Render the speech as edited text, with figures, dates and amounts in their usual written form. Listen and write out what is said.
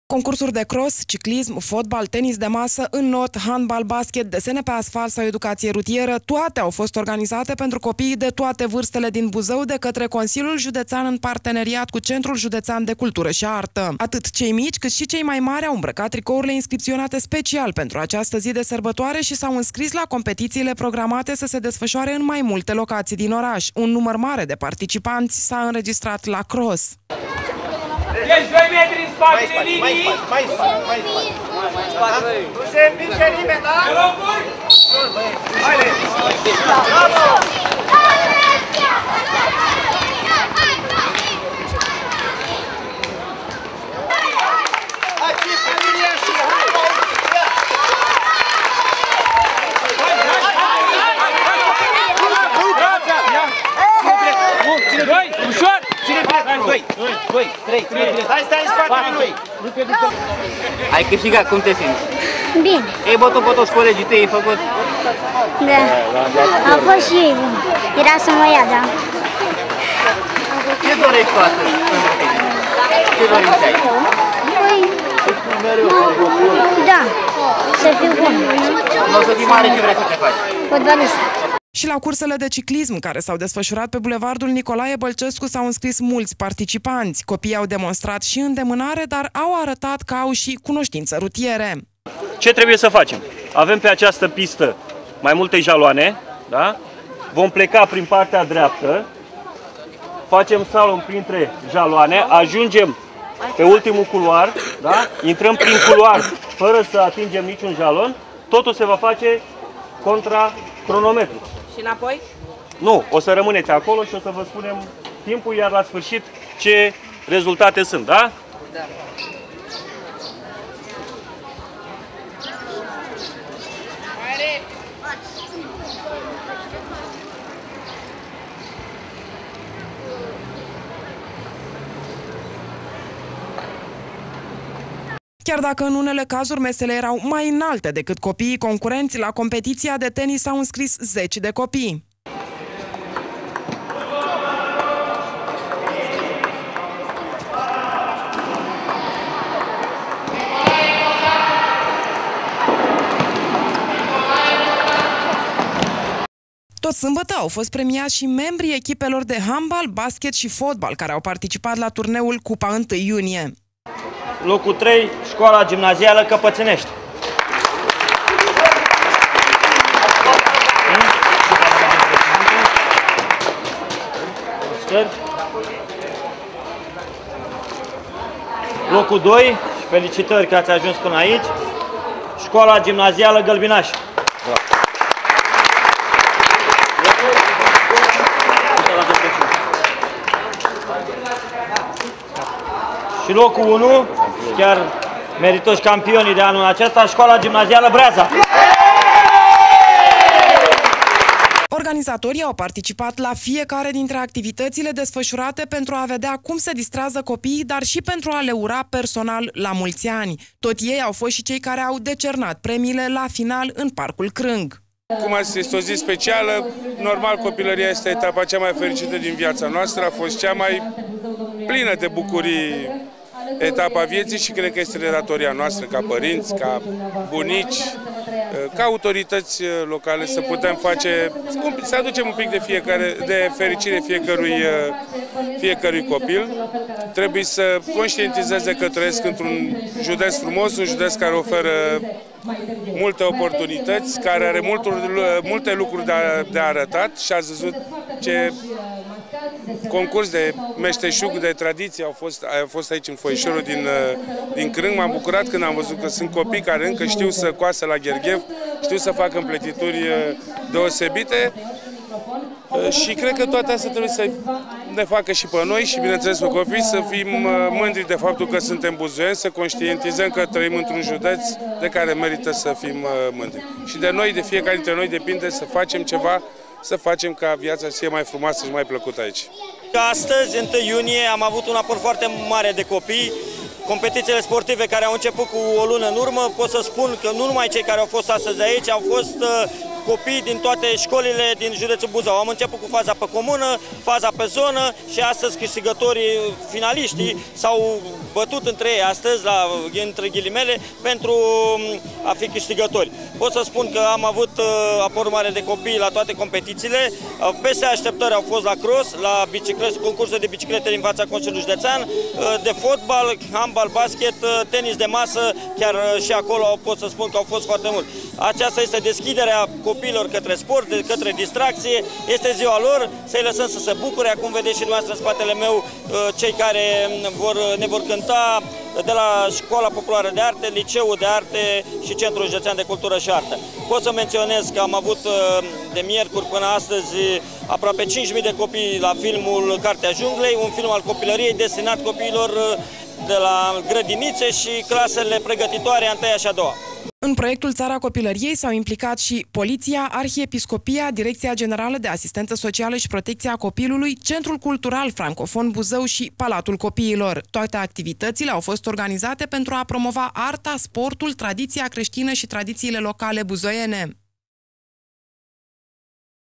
Concursuri de cross, ciclism, fotbal, tenis de masă, înnot, handbal, basket, desene pe asfalt sau educație rutieră, toate au fost organizate pentru copiii de toate vârstele din Buzău de către Consiliul Județean în parteneriat cu Centrul Județean de Cultură și Artă. Atât cei mici cât și cei mai mari au îmbrăcat tricourile inscripționate special pentru această zi de sărbătoare și s-au înscris la competițiile programate să se desfășoare în mai multe locații din oraș. Un număr mare de participanți s-a înregistrat la cross. Deci 2 metri în spatele linii. Mai spate. Nu se împinge nimeni, da? De locuri? Haide! Bravo! Aici, familia și hai! Doi, ușor! Doi, trei. Hai, stai în spatele lui! Ai câștigat, cum te simți? Bine. Ei bătut pe toți colegii tăi, ai făcut? Da. Au fost și ei buni. Era să mă ia, da. Ce dorești tu astăzi? Ce dorinți ai? Da, să fiu bun. Nu o să fii mare, ce vrei să te faci? Fotbalist. Și la cursele de ciclism care s-au desfășurat pe bulevardul Nicolae Bălcescu s-au înscris mulți participanți. Copiii au demonstrat și îndemânare, dar au arătat că au și cunoștințe rutiere. Ce trebuie să facem? Avem pe această pistă mai multe jaloane, da? Vom pleca prin partea dreaptă, facem slalom printre jaloane, ajungem pe ultimul culoar, da? Intrăm prin culoar fără să atingem niciun jalon, totul se va face contra cronometru. Și înapoi? Nu, o să rămâneți acolo și o să vă spunem timpul, iar la sfârșit ce rezultate sunt, da? Da. Chiar dacă în unele cazuri mesele erau mai înalte decât copiii concurenți, la competiția de tenis s-au înscris 10 de copii. Tot sâmbătă au fost premiați și membrii echipelor de handbal, basket și fotbal care au participat la turneul Cupa 1 iunie. Locul 3, Școala Gimnazială Căpățânești. Locul 2, felicitări că ați ajuns până aici, Școala Gimnazială Gălbinaș. Și locul 1, chiar meritoși campionii de anul acesta, Școala Gimnazială Breaza. Organizatorii au participat la fiecare dintre activitățile desfășurate pentru a vedea cum se distrează copiii, dar și pentru a le ura personal la mulți ani. Tot ei au fost și cei care au decernat premiile la final în Parcul Crâng. Cum azi este o zi specială, normal copilăria este etapa cea mai fericită din viața noastră, a fost cea mai plină de bucurii etapa vieții și cred că este de datoria noastră ca părinți, ca bunici, ca autorități locale să putem face, să aducem un pic de fericire fiecărui copil. Trebuie să conștientizeze că trăiesc într-un județ frumos, un județ care oferă multe oportunități, care are multe lucruri de arătat și ați văzut ce concurs de meșteșug, de tradiție a fost aici în Foișorul din Crâng. M-am bucurat când am văzut că sunt copii care încă știu să coasă la gherghev, știu să facă împletituri deosebite și cred că toate astea trebuie să ne facă și pe noi și, bineînțeles, pe copii, să fim mândri de faptul că suntem buzoieni, să conștientizăm că trăim într-un județ de care merită să fim mândri. Și de noi, de fiecare dintre noi, depinde să facem ceva, să facem ca viața să fie mai frumoasă și mai plăcută aici. Astăzi, 1 iunie, am avut un aport foarte mare de copii. Competițiile sportive care au început cu o lună în urmă, pot să spun că nu numai cei care au fost astăzi aici, au fost copii din toate școlile din județul Buzău. Am început cu faza pe comună, faza pe zonă și astăzi câștigătorii, finaliștii, s-au bătut între ei astăzi, între ghilimele, pentru a fi câștigători. Pot să spun că am avut aport mare de copii la toate competițiile. Peste așteptări au fost la cross, la biciclete, concursuri de biciclete din fața Consiliului Județean, de fotbal, handbal, basket, tenis de masă, chiar și acolo pot să spun că au fost foarte mult. Aceasta este deschiderea copiilor către sport, către distracție, este ziua lor, să-i lăsăm să se bucure. Acum vedeți și dumneavoastră în spatele meu cei care ne vor cânta de la Școala Populară de Arte, Liceul de Arte și Centrul Județean de Cultură și Artă. Pot să menționez că am avut de miercuri până astăzi aproape 5.000 de copii la filmul Cartea Junglei, un film al copilăriei destinat copiilor de la grădinițe și clasele pregătitoare a 1-a și a 2-a. În proiectul Țara Copilăriei s-au implicat și Poliția, Arhiepiscopia, Direcția Generală de Asistență Socială și Protecția Copilului, Centrul Cultural Francofon Buzău și Palatul Copiilor. Toate activitățile au fost organizate pentru a promova arta, sportul, tradiția creștină și tradițiile locale buzoiene.